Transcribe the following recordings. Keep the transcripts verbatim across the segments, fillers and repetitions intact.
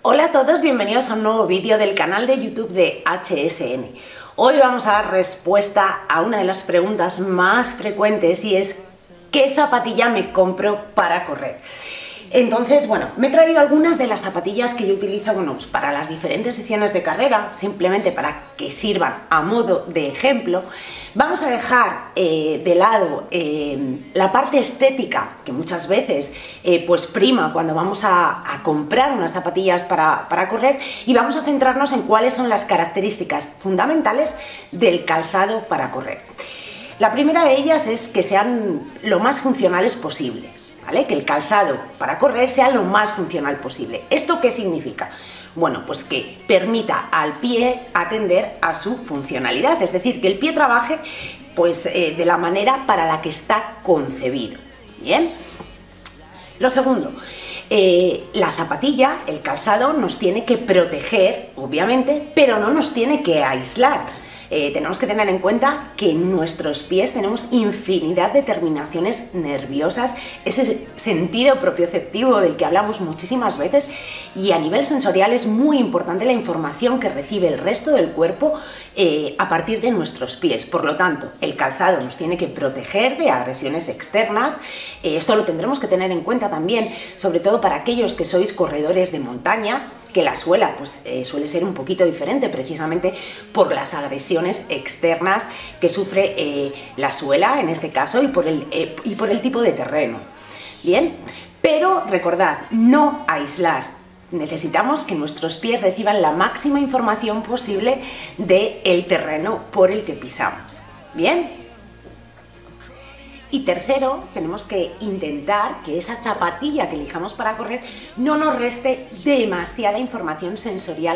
Hola a todos, bienvenidos a un nuevo vídeo del canal de YouTube de H S N. Hoy vamos a dar respuesta a una de las preguntas más frecuentes y es ¿qué zapatilla me compro para correr? Entonces, bueno, me he traído algunas de las zapatillas que yo utilizo bueno, pues para las diferentes sesiones de carrera, simplemente para que sirvan a modo de ejemplo. Vamos a dejar eh, de lado eh, la parte estética, que muchas veces eh, pues prima cuando vamos a, a comprar unas zapatillas para, para correr, y vamos a centrarnos en cuáles son las características fundamentales del calzado para correr. La primera de ellas es que sean lo más funcionales posible. ¿Vale? Que el calzado para correr sea lo más funcional posible. ¿Esto qué significa? Bueno, pues que permita al pie atender a su funcionalidad, es decir, que el pie trabaje pues, eh, de la manera para la que está concebido. ¿Bien? Lo segundo, eh, la zapatilla, el calzado, nos tiene que proteger, obviamente, pero no nos tiene que aislar. Eh, tenemos que tener en cuenta que en nuestros pies tenemos infinidad de terminaciones nerviosas, ese sentido propioceptivo del que hablamos muchísimas veces, y a nivel sensorial es muy importante la información que recibe el resto del cuerpo eh, a partir de nuestros pies. Por lo tanto, el calzado nos tiene que proteger de agresiones externas. Eh, esto lo tendremos que tener en cuenta también, sobre todo para aquellos que sois corredores de montaña, que la suela pues, eh, suele ser un poquito diferente precisamente por las agresiones externas que sufre eh, la suela en este caso y por, el, eh, y por el tipo de terreno. Bien, pero recordad, no aislar. Necesitamos que nuestros pies reciban la máxima información posible del terreno por el que pisamos. Bien. Y tercero, tenemos que intentar que esa zapatilla que elijamos para correr no nos reste demasiada información sensorial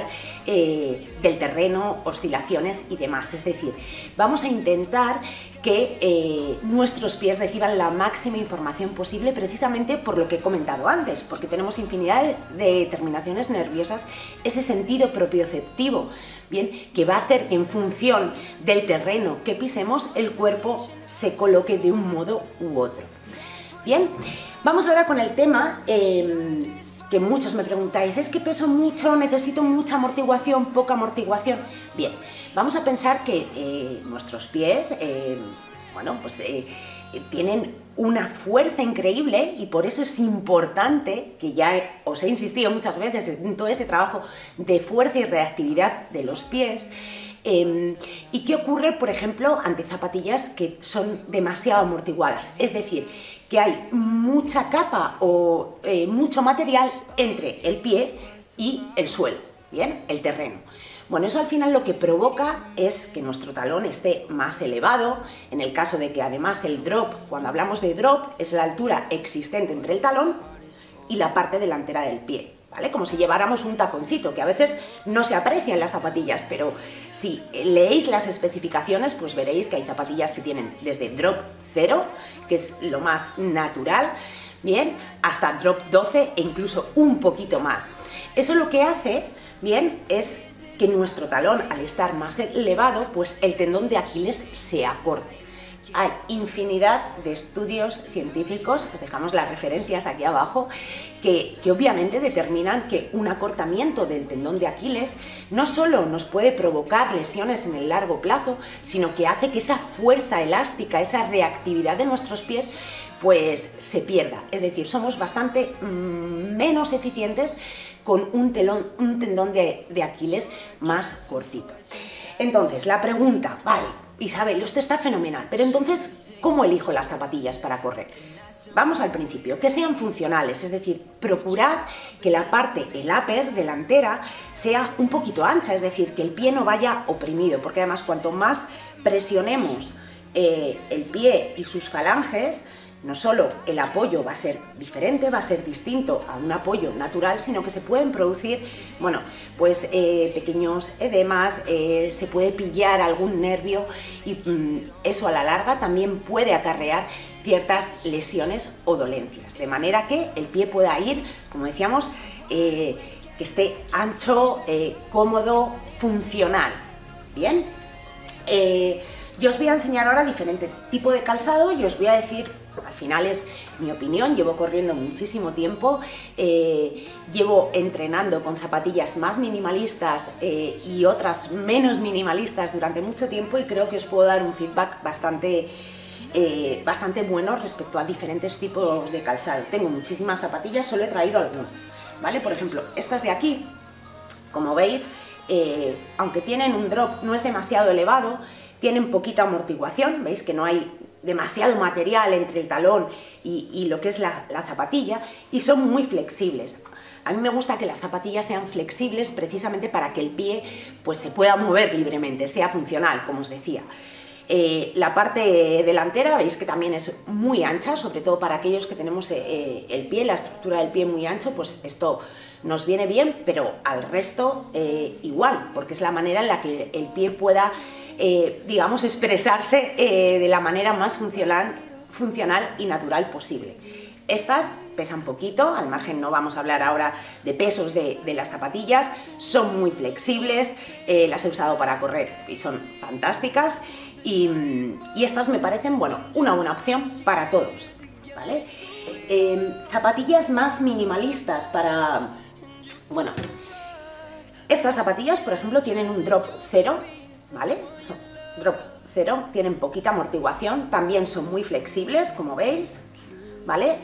eh, del terreno, oscilaciones y demás. Es decir, vamos a intentar que eh, nuestros pies reciban la máxima información posible precisamente por lo que he comentado antes, porque tenemos infinidad de terminaciones nerviosas, ese sentido propioceptivo, bien, que va a hacer que en función del terreno que pisemos el cuerpo se coloque de un modo u otro. Bien, vamos ahora con el tema eh, que muchos me preguntáis, ¿es que peso mucho, necesito mucha amortiguación, poca amortiguación? Bien, vamos a pensar que eh, nuestros pies, eh, bueno, pues eh, tienen una fuerza increíble y por eso es importante, que ya os he insistido muchas veces en todo ese trabajo de fuerza y reactividad de los pies. Eh, ¿Y qué ocurre, por ejemplo, ante zapatillas que son demasiado amortiguadas? Es decir, que hay mucha capa o eh, mucho material entre el pie y el suelo, ¿bien? El terreno. Bueno, eso al final lo que provoca es que nuestro talón esté más elevado, en el caso de que además el drop, cuando hablamos de drop, es la altura existente entre el talón y la parte delantera del pie, ¿vale? Como si lleváramos un taconcito, que a veces no se aprecia en las zapatillas, pero si leéis las especificaciones, pues veréis que hay zapatillas que tienen desde drop cero, que es lo más natural, bien, hasta drop doce e incluso un poquito más. Eso lo que hace, bien, es que nuestro talón, al estar más elevado, pues el tendón de Aquiles se acorte. Hay infinidad de estudios científicos, os dejamos las referencias aquí abajo, que, que obviamente determinan que un acortamiento del tendón de Aquiles no solo nos puede provocar lesiones en el largo plazo, sino que hace que esa fuerza elástica, esa reactividad de nuestros pies, pues se pierda. Es decir, somos bastante mmm, menos eficientes con un, telón, un tendón de, de Aquiles más cortito. Entonces, la pregunta, vale, Isabel, usted está fenomenal, pero entonces, ¿cómo elijo las zapatillas para correr? Vamos al principio, que sean funcionales, es decir, procurad que la parte, el upper, delantera, sea un poquito ancha, es decir, que el pie no vaya oprimido, porque además cuanto más presionemos eh, el pie y sus falanges, no solo el apoyo va a ser diferente, va a ser distinto a un apoyo natural, sino que se pueden producir, bueno, pues eh, pequeños edemas, eh, se puede pillar algún nervio y mm, eso a la larga también puede acarrear ciertas lesiones o dolencias, de manera que el pie pueda ir, como decíamos, eh, que esté ancho, eh, cómodo, funcional. Bien, eh, yo os voy a enseñar ahora diferente tipo de calzado y os voy a decir al final es mi opinión, llevo corriendo muchísimo tiempo, eh, llevo entrenando con zapatillas más minimalistas eh, y otras menos minimalistas durante mucho tiempo y creo que os puedo dar un feedback bastante, eh, bastante bueno respecto a diferentes tipos de calzado. Tengo muchísimas zapatillas, solo he traído algunas, ¿vale? Por ejemplo, estas de aquí, como veis, eh, aunque tienen un drop no es demasiado elevado, tienen poquita amortiguación, veis que no hay demasiado material entre el talón y, y lo que es la, la zapatilla, y son muy flexibles. A mí me gusta que las zapatillas sean flexibles precisamente para que el pie pues, se pueda mover libremente, sea funcional, como os decía. Eh, la parte delantera veis que también es muy ancha, sobre todo para aquellos que tenemos eh, el pie, la estructura del pie muy ancho, pues esto nos viene bien, pero al resto eh, igual, porque es la manera en la que el pie pueda, eh, digamos, expresarse eh, de la manera más funcional, funcional y natural posible. Estas pesan poquito, al margen no vamos a hablar ahora de pesos de, de las zapatillas, son muy flexibles, eh, las he usado para correr y son fantásticas. Y, y estas me parecen, bueno, una buena opción para todos, ¿vale? Eh, zapatillas más minimalistas para, bueno, estas zapatillas, por ejemplo, tienen un drop cero, ¿vale? Son drop cero, tienen poquita amortiguación, también son muy flexibles, como veis, ¿vale?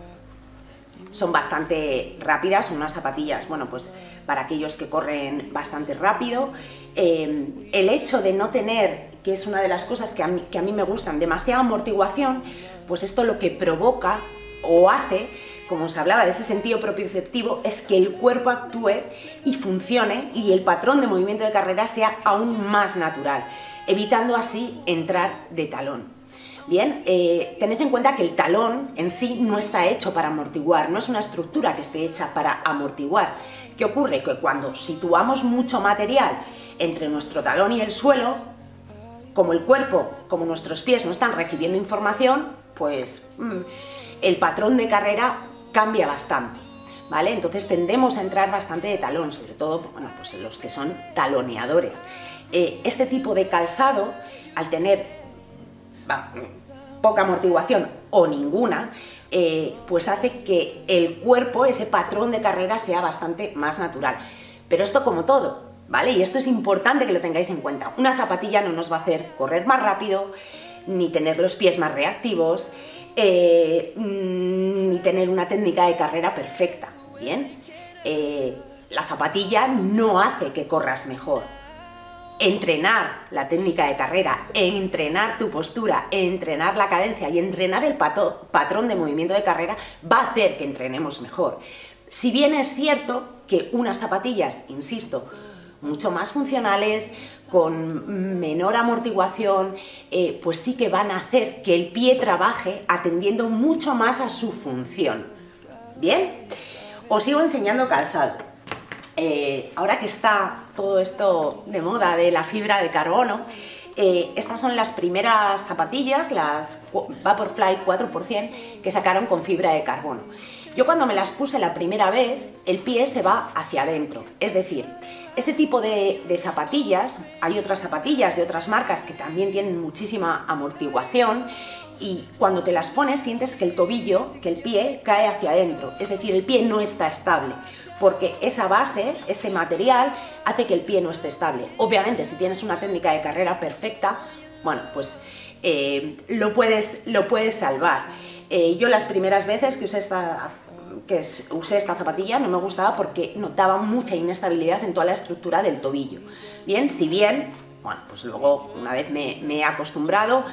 Son bastante rápidas, son unas zapatillas, bueno, pues para aquellos que corren bastante rápido. Eh, el hecho de no tener, que es una de las cosas que a, mí, que a mí me gustan, demasiada amortiguación, pues esto lo que provoca o hace, como os hablaba de ese sentido propioceptivo, es que el cuerpo actúe y funcione y el patrón de movimiento de carrera sea aún más natural, evitando así entrar de talón. Bien, eh, tened en cuenta que el talón en sí no está hecho para amortiguar, no es una estructura que esté hecha para amortiguar. ¿Qué ocurre? Que cuando situamos mucho material entre nuestro talón y el suelo, como el cuerpo, como nuestros pies no están recibiendo información, pues mmm, el patrón de carrera cambia bastante, ¿vale? Entonces tendemos a entrar bastante de talón, sobre todo, bueno, pues los que son taloneadores. Eh, este tipo de calzado, al tener poca amortiguación o ninguna, eh, pues hace que el cuerpo, ese patrón de carrera, sea bastante más natural. Pero esto como todo, ¿vale? Y esto es importante que lo tengáis en cuenta. Una zapatilla no nos va a hacer correr más rápido, ni tener los pies más reactivos, eh, ni tener una técnica de carrera perfecta, ¿bien? Eh, la zapatilla no hace que corras mejor. Entrenar la técnica de carrera, entrenar tu postura, entrenar la cadencia y entrenar el pato, patrón de movimiento de carrera va a hacer que entrenemos mejor. Si bien es cierto que unas zapatillas, insisto, mucho más funcionales, con menor amortiguación, eh, pues sí que van a hacer que el pie trabaje atendiendo mucho más a su función. Bien, os sigo enseñando calzado. Eh, ahora que está todo esto de moda de la fibra de carbono, eh, estas son las primeras zapatillas, las Vaporfly cuatro por cien, que sacaron con fibra de carbono. Yo cuando me las puse la primera vez, el pie se va hacia adentro, es decir, este tipo de, de zapatillas, hay otras zapatillas de otras marcas que también tienen muchísima amortiguación, y cuando te las pones sientes que el tobillo, que el pie cae hacia adentro, es decir, el pie no está estable, porque esa base, este material, hace que el pie no esté estable. Obviamente, si tienes una técnica de carrera perfecta, bueno, pues eh, lo, puedes, lo puedes salvar. Eh, yo las primeras veces que usé esta, que usé esta zapatilla no me gustaba porque notaba mucha inestabilidad en toda la estructura del tobillo. Bien, si bien, bueno, pues luego una vez me, me he acostumbrado,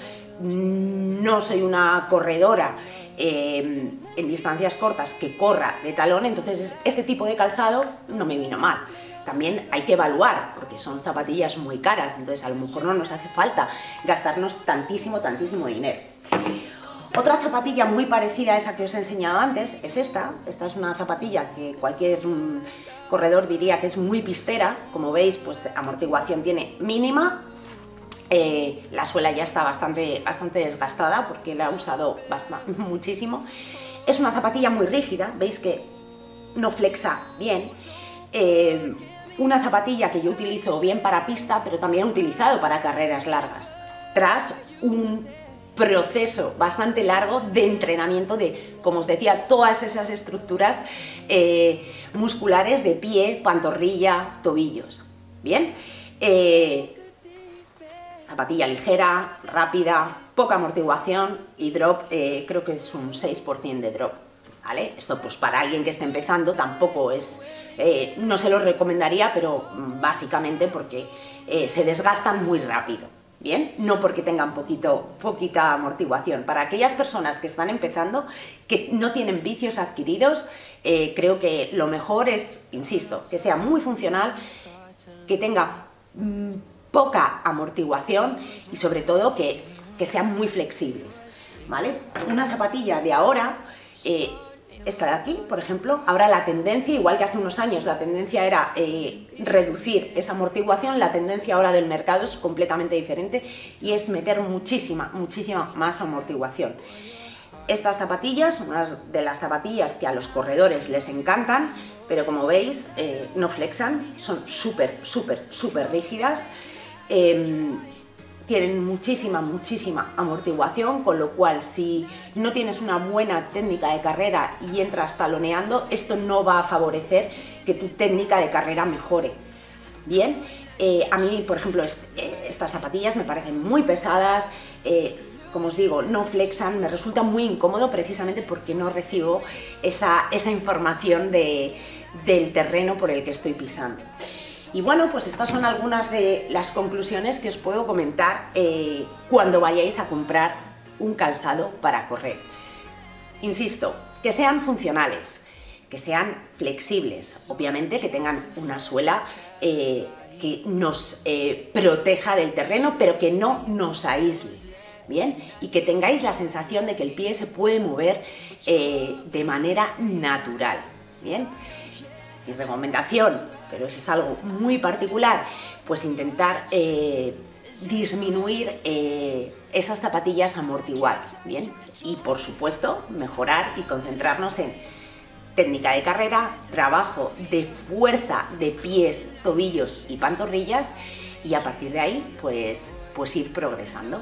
no soy una corredora eh, en distancias cortas que corra de talón, entonces este tipo de calzado no me vino mal. También hay que evaluar, porque son zapatillas muy caras, entonces a lo mejor no nos hace falta gastarnos tantísimo, tantísimo dinero. Otra zapatilla muy parecida a esa que os he enseñado antes es esta. Esta es una zapatilla que cualquier um, corredor diría que es muy pistera. Como veis, pues amortiguación tiene mínima. Eh, la suela ya está bastante, bastante desgastada porque la he usado bastante, muchísimo. Es una zapatilla muy rígida, veis que no flexa bien. Eh, una zapatilla que yo utilizo bien para pista, pero también he utilizado para carreras largas. Tras un proceso bastante largo de entrenamiento de, como os decía, todas esas estructuras eh, musculares de pie, pantorrilla, tobillos. Bien, eh, zapatilla ligera, rápida, poca amortiguación y drop, eh, creo que es un seis por ciento de drop, ¿vale? Esto pues para alguien que esté empezando tampoco es, eh, no se lo recomendaría, pero básicamente porque eh, se desgastan muy rápido. Bien, no porque tengan poquito, poquita amortiguación. Para aquellas personas que están empezando, que no tienen vicios adquiridos, eh, creo que lo mejor es, insisto, que sea muy funcional, que tenga mmm, poca amortiguación y sobre todo que, que sean muy flexibles, ¿vale? Una zapatilla de ahora, eh, esta de aquí, por ejemplo, ahora la tendencia, igual que hace unos años la tendencia era eh, reducir esa amortiguación, la tendencia ahora del mercado es completamente diferente y es meter muchísima, muchísima más amortiguación. Estas zapatillas son unas de las zapatillas que a los corredores les encantan, pero como veis eh, no flexan, son súper, súper, súper rígidas. Eh, tienen muchísima, muchísima amortiguación, con lo cual si no tienes una buena técnica de carrera y entras taloneando, esto no va a favorecer que tu técnica de carrera mejore. Bien, eh, a mí, por ejemplo, est eh, estas zapatillas me parecen muy pesadas, eh, como os digo, no flexan, me resulta muy incómodo precisamente porque no recibo esa, esa información de, del terreno por el que estoy pisando. Y bueno, pues estas son algunas de las conclusiones que os puedo comentar eh, cuando vayáis a comprar un calzado para correr. Insisto, que sean funcionales, que sean flexibles, obviamente que tengan una suela eh, que nos eh, proteja del terreno, pero que no nos aísle, ¿bien? Y que tengáis la sensación de que el pie se puede mover eh, de manera natural, ¿bien? Mi recomendación, pero eso es algo muy particular, pues intentar eh, disminuir eh, esas zapatillas amortiguadas, ¿bien? Y por supuesto mejorar y concentrarnos en técnica de carrera, trabajo de fuerza de pies, tobillos y pantorrillas y a partir de ahí pues, pues ir progresando.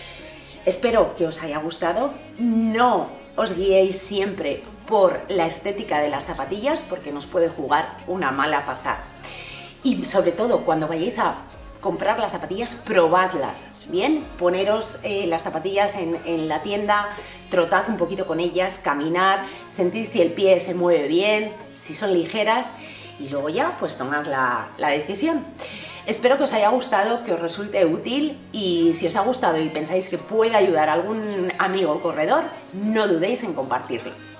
Espero que os haya gustado, no os guiéis siempre por la estética de las zapatillas porque nos puede jugar una mala pasada. Y sobre todo cuando vayáis a comprar las zapatillas, probadlas, ¿bien? Poneros eh, las zapatillas en, en la tienda, trotad un poquito con ellas, caminar, sentir si el pie se mueve bien, si son ligeras y luego ya pues tomad la, la decisión. Espero que os haya gustado, que os resulte útil y si os ha gustado y pensáis que puede ayudar a algún amigo corredor, no dudéis en compartirlo.